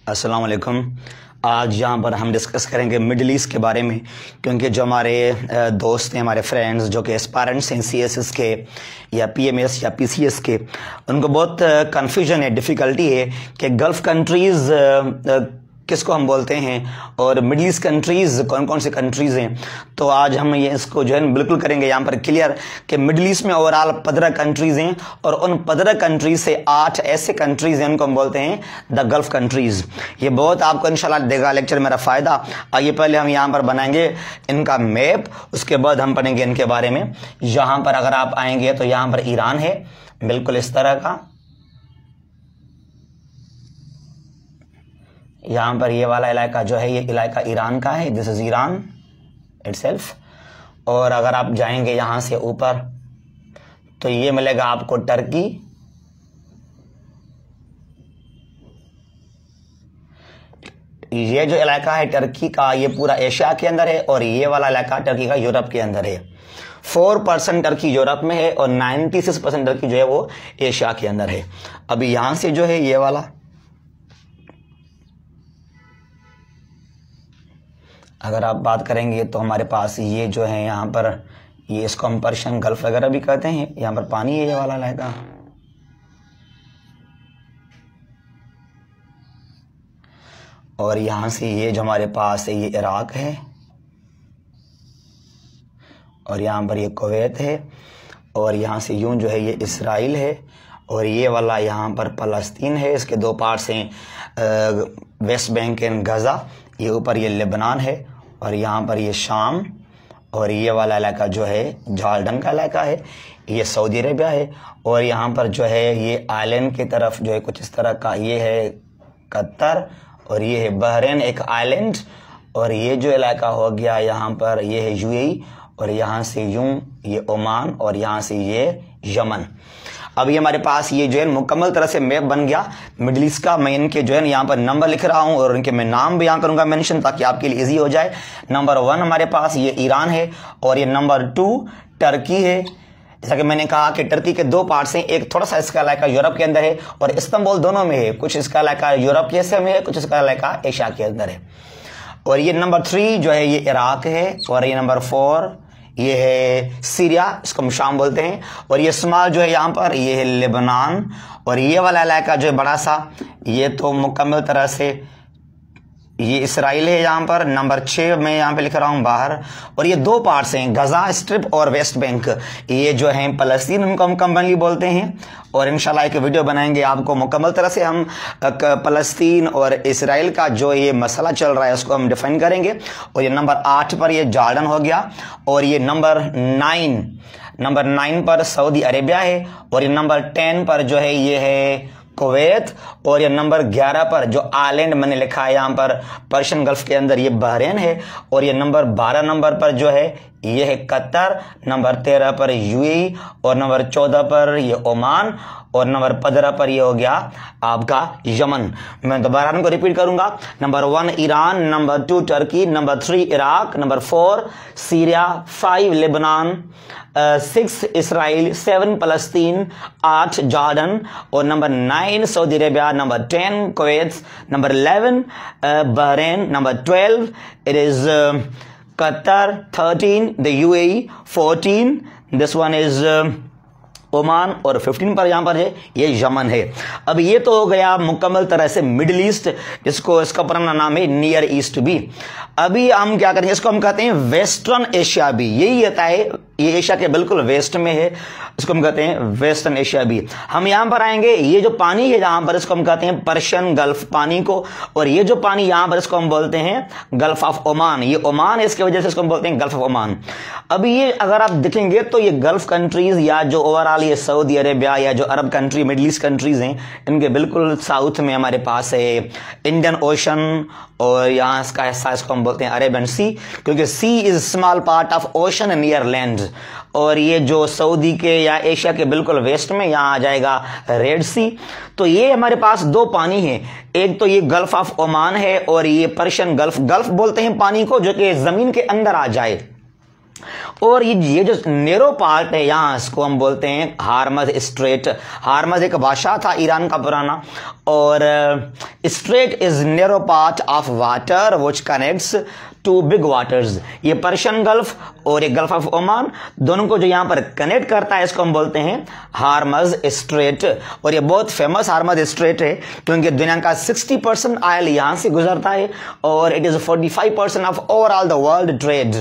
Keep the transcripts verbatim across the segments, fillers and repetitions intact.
अस्सलाम वालेकुम। आज यहाँ पर हम डिस्कस करेंगे मिडल ईस्ट के बारे में, क्योंकि जो हमारे दोस्त हैं, हमारे फ्रेंड्स जो कि एस्पायरेंट्स हैं सी एस एस के या पी एम एस या पी सी एस के, उनको बहुत कन्फ्यूजन है, डिफ़िकल्टी है कि गल्फ़ कंट्रीज़ किसको हम बोलते हैं और मिडल ईस्ट कंट्रीज़ कौन कौन से कंट्रीज़ हैं। तो आज हम ये इसको जो है बिल्कुल करेंगे यहाँ पर क्लियर कि मिडल ईस्ट में ओवरऑल पंद्रह कंट्रीज़ हैं और उन पंद्रह कंट्रीज से आठ ऐसे कंट्रीज़ हैं उनको हम बोलते हैं द गल्फ़ कंट्रीज़। ये बहुत आपको इंशाल्लाह देगा लेक्चर मेरा फ़ायदा। आइए पहले हम यहाँ पर बनाएंगे इनका मैप, उसके बाद हम पढ़ेंगे इनके बारे में। यहाँ पर अगर आप आएंगे तो यहाँ पर ईरान है, बिल्कुल इस तरह का। यहाँ पर ये वाला इलाका जो है ये इलाका ईरान का है, दिस इज ईरान इटसेल्फ। और अगर आप जाएंगे यहाँ से ऊपर तो ये मिलेगा आपको टर्की, ये जो इलाका है टर्की का ये पूरा एशिया के अंदर है और ये वाला इलाका टर्की का यूरोप के अंदर है। फोर परसेंट टर्की यूरोप में है और नाइन्टी सिक्स परसेंट टर्की जो है वो एशिया के अंदर है। अभी यहाँ से जो है ये वाला, अगर आप बात करेंगे तो हमारे पास ये जो है यहाँ पर ये इसको हम पर्शियन गल्फ वगैरह भी कहते हैं। यहाँ पर पानी है ये वाला इलाका, और यहाँ से ये जो हमारे पास है ये इराक है, और यहाँ पर ये कुवैत है, और यहाँ से यूं जो है ये इसराइल है, और ये वाला यहाँ पर फ़लस्तीन है। इसके दो पार्ट्स हैं, वेस्ट बैंक एंड गज़ा। ये ऊपर ये लेबनान है और यहाँ पर ये शाम, और ये वाला इलाका जो है जॉर्डन का इलाका है, ये सऊदी अरेबिया है। और यहाँ पर जो है ये आइलैंड की तरफ जो है कुछ इस तरह का ये है कतर, और ये है बहरीन एक आइलैंड, और ये जो इलाका हो गया यहाँ पर ये है यू ए ई, और यहाँ से यूं ये ओमान, और यहाँ से ये यमन। अब ये हमारे पास ये जो है मुकम्मल तरह से मैप बन गया मिडल ईस्ट का। मैं इनके जो है यहाँ पर नंबर लिख रहा हूँ और उनके मैं नाम भी यहाँ करूँगा मेंशन, ताकि आपके लिए इजी हो जाए। नंबर वन हमारे पास ये ईरान है, और ये नंबर टू टर्की है। जैसा कि मैंने कहा कि टर्की के दो पार्ट्स हैं, एक थोड़ा सा इसका इलाका यूरोप के अंदर है और इस्तांबुल दोनों में है। कुछ इसका इलाका यूरोप के हिस्से में है, कुछ इसका इलाका एशिया के अंदर है। और ये नंबर थ्री जो है ये इराक है, और ये नंबर फोर ये है सीरिया, इसको हम शाम बोलते हैं। और ये स्मॉल जो है यहाँ पर ये है लेबनान, और ये वाला इलाका जो है बड़ा सा ये तो मुकम्मल तरह से ये इसराइल है। यहाँ पर नंबर छः मैं यहाँ पे लिख रहा हूँ बाहर। और ये दो पार्ट्स हैं, गजा स्ट्रिप और वेस्ट बैंक, ये जो है फ़लस्तीन उनको हम कंबाइनली बोलते हैं। और इंशाल्लाह एक वीडियो बनाएंगे आपको मुकम्मल तरह से हम फ़लस्तीन और इसराइल का जो ये मसला चल रहा है उसको हम डिफाइन करेंगे। और ये नंबर आठ पर ये जॉर्डन हो गया, और ये नंबर नाइन नंबर नाइन पर सऊदी अरेबिया है, और ये नंबर टेन पर जो है ये है कुवैत, और ये नंबर ग्यारह पर जो आइलैंड मैंने लिखा है यहाँ पर पर्शियन गल्फ के अंदर ये बहरीन है, और ये नंबर बारह नंबर पर जो है ये है कतर, नंबर तेरह पर यू ए ई, और नंबर चौदह पर ये ओमान, और नंबर पंद्रह पर ये हो गया आपका यमन। मैं दोबारा उनको रिपीट करूंगा। Number one Iran, number two Turkey, number three Iraq, number four Syria, five Lebanon, six Israel, seven फ़लस्तीन, आठ जॉर्डन, और number nine Saudi Arabia, number ten Kuwait, number eleven Bahrain, number twelve it is Qatar, thirteen the U A E, fourteen this one is Oman, और fifteen पर यहाँ पर है ये Yemen है। अब ये तो हो गया मुकम्मल तरह से मिडिल ईस्ट, इसको इसका पुराना नाम है नियर ईस्ट भी। अभी हम क्या करेंगे, इसको हम कहते हैं वेस्टर्न एशिया भी। यही होता है, ये एशिया के बिल्कुल वेस्ट में है, इसको हम कहते हैं वेस्टर्न एशिया भी। हम यहाँ पर आएंगे, ये जो पानी है यहाँ पर इसको हम कहते हैं पर्शियन गल्फ पानी को, और ये जो पानी यहाँ पर इसको हम बोलते हैं गल्फ ऑफ ओमान। ये ओमान है, इसके वजह से इसको हम बोलते हैं गल्फ ऑफ ओमान। अभी ये अगर आप देखेंगे तो ये गल्फ कंट्रीज या जो ओवरऑल ये सऊदी अरेबिया या जो Arab country Middle East countries हैं, इनके बिल्कुल साउथ में हमारे पास है इंडियन ओशन, और यहाँ इसका हिस्सा इसको हम बोलते हैं अरेबियन सी, क्योंकि sea is small part of ocean near land. और ये जो सऊदी के या एशिया के बिल्कुल वेस्ट में यहाँ आ जाएगा रेड सी। तो ये हमारे पास दो पानी है, एक तो ये गल्फ ऑफ ओमान है और ये पर्शियन गल्फ। गल्फ बोलते हैं पानी को जो कि जमीन के अंदर आ जाए। और ये ये जो नेरो पार्ट है यहाँ, इसको हम बोलते हैं हार्मज स्ट्रेट। हार्मज एक बादशाह था ईरान का पुराना, और strait is narrow path of water which connects to big waters. ये पर्शियन गल्फ और ये गल्फ ऑफ ओमान दोनों को जो यहां पर कनेक्ट करता है इसको हम बोलते हैं हार्मज स्ट्रेट। और ये बहुत फेमस हार्मज स्ट्रेट है क्योंकि दुनिया का साठ परसेंट ऑयल यहां से गुजरता है और इट इज पैंतालीस percent of overall the world trade.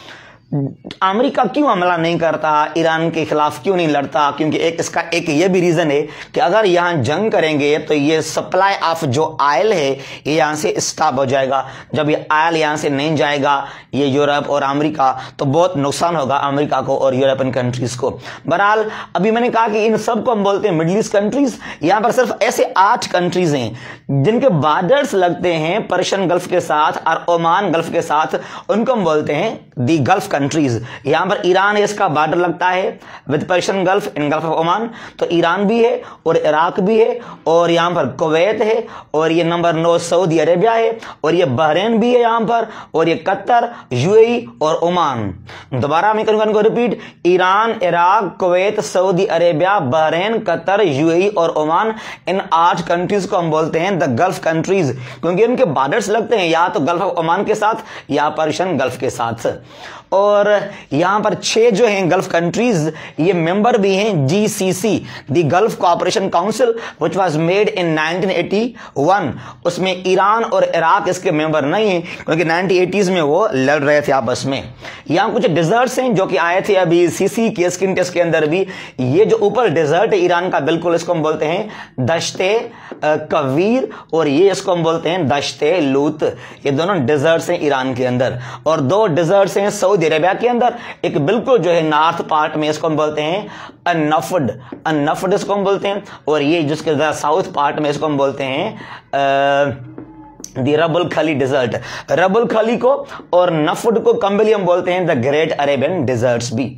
America क्यों हमला नहीं करता, ईरान के खिलाफ क्यों नहीं लड़ता? क्योंकि एक इसका एक ये भी रीजन है कि अगर यहां जंग करेंगे तो ये सप्लाई ऑफ जो ऑयल है ये यहां से स्टॉप हो जाएगा। जब ये ऑयल यहां से नहीं जाएगा ये यूरोप और अमेरिका तो बहुत नुकसान होगा अमेरिका को और यूरोपियन कंट्रीज को। बहरहाल अभी मैंने कहा कि इन सब को हम बोलते हैं मिडिल ईस्ट कंट्रीज। यहां पर सिर्फ ऐसे आठ कंट्रीज हैं जिनके बॉर्डर्स लगते हैं पर्शियन गल्फ के साथ और ओमान गल्फ के साथ, उनको हम बोलते हैं दी गल्फ कंट्रीज। यहां पर ईरान है, इसका बॉर्डर लगता है with Persian Gulf in Gulf of Oman, तो ईरान भी है और इराक भी है और यहां पर कुवैत है और ये नंबर नौ सऊदी अरेबिया है और ये बहरीन भी है यहां पर और ये कतर, यूएई और ओमान। दोबारा मैं करूंगा इनको repeat, Iran, Iraq, Kuwait, Saudi Arabia, Bahrain, Qatar, UAE और ओमान, इन आठ कंट्रीज को हम बोलते हैं द गल्फ कंट्रीज क्योंकि इनके बॉर्डर्स लगते हैं या तो गल्फ ऑफ ओमान के साथ या पर्शियन गल्फ के साथ। और यहां पर छह जो हैं गल्फ कंट्रीज ये मेंबर भी हैं GCC, the Gulf Cooperation Council which was made in nineteen eighty one. उसमें ईरान और इराक इसके मेंबर नहीं हैं क्योंकि नाइनटीन एटीज़ में वो लड़ रहे थे आपस में। यहां कुछ डिजर्ट्स हैं जो कि आए थे अभी सीसी के स्किन टेस्ट के अंदर भी। ये जो ऊपर डिजर्ट है ईरान का बिल्कुल, इसको हम बोलते हैं दश्ते कवीर और ये इसको हम बोलते हैं दश्ते लूत। ये दोनों डिजर्ट्स हैं ईरान के अंदर। और दो डिजर्ट्स हैं सऊदी अरेबिया के अंदर, एक बिल्कुल जो है नॉर्थ पार्ट में, इसको हम बोलते हैं अनफड, अनफड इसको हम बोलते हैं। और ये जिसके साउथ पार्ट में, इसको हम बोलते हैं दी रबुल खली डिजर्ट। रबुल खली को और नफड को कम्बली हम बोलते हैं द ग्रेट अरेबियन डिजर्ट्स भी।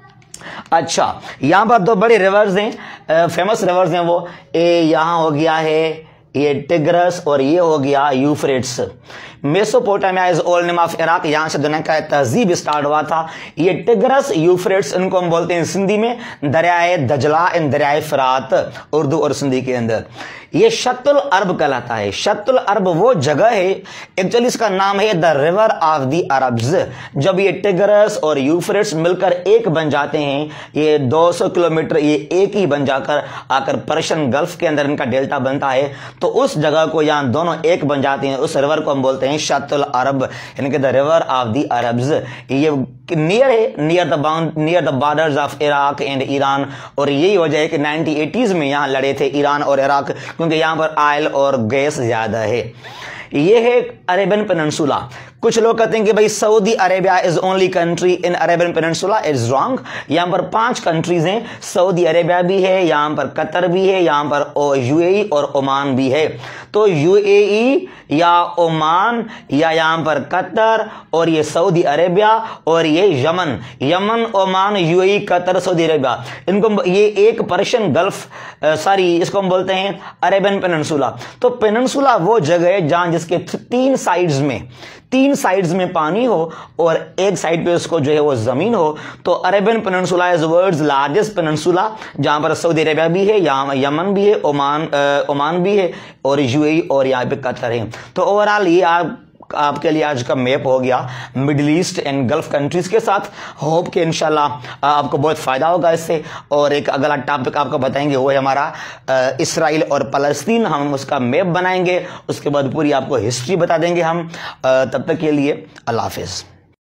अच्छा, यहां पर दो बड़े रिवर्स हैं, फेमस रिवर्स हैं वो, ए यहां हो गया है ये टिग्रस और ये हो गया Euphrates. Mesopotamia is old name of Iraq, यहां से दुनिया का तहजीब स्टार्ट हुआ था। ये टिग्रस यूफ्रेट्स इनको हम बोलते हैं सिंधी में दरियाए दजला इन दरियाए फरात, उर्दू और सिंधी के अंदर। ये शतुल अरब कहलाता है। शतुल अरब वो जगह है, एक्चुअली इसका नाम है the river of the Arabs. जब ये टिग्रस और यूफ्रेट्स मिलकर एक बन जाते हैं, ये दो सौ किलोमीटर ये एक ही बन जाकर आकर पर्शियन गल्फ के अंदर इनका डेल्टा बनता है, तो उस जगह को यहां दोनों एक बन जाते हैं, उस रिवर को हम बोलते हैं शतुल अरब, यानी कि the river of the Arabs. ये नियर है, near the bound near the borders of Iraq and Iran. और यही वजह है कि नाइनटीन एटीज़ में यहां लड़े थे ईरान और इराक क्योंकि यहां पर ऑयल और गैस ज्यादा है। ये है अरेबियन पेनिनसुला। कुछ लोग कहते हैं कि भाई Saudi Arabia is only country in Arabian peninsula, is wrong. यहां पर पांच कंट्रीज हैं, सऊदी अरेबिया भी है, यहां पर कतर भी है, यहां पर यूएई और ओमान भी है। तो यूएई या ओमान या यहां पर कतर और ये सऊदी अरेबिया और ये Yemen, Yemen, Oman, UAE, Qatar, Saudi Arabia, इनको ये एक पर्शियन गल्फ सॉरी इसको हम बोलते हैं अरेबियन पेनिनसुला। तो पेनिनसुला वो जगह है जहां जिसके तीन साइड्स में तीन साइड्स में पानी हो और एक साइड पे उसको जो है वो जमीन हो। तो Arabian peninsula is world's largest peninsula, जहां पर सऊदी अरेबिया भी है, यहाँ यमन भी है, ओमान ओमान भी है और यूएई और यहाँ पे कतर है। तो ओवरऑल ये आप आपके लिए आज का मैप हो गया Middle East and Gulf countries के साथ। होप कि इंशाल्लाह आपको बहुत फायदा होगा इससे। और एक अगला टॉपिक आपको बताएंगे वो है हमारा इसराइल और फलस्तीन, हम उसका मैप बनाएंगे, उसके बाद पूरी आपको हिस्ट्री बता देंगे हम। तब तक के लिए अल्लाह हाफिज।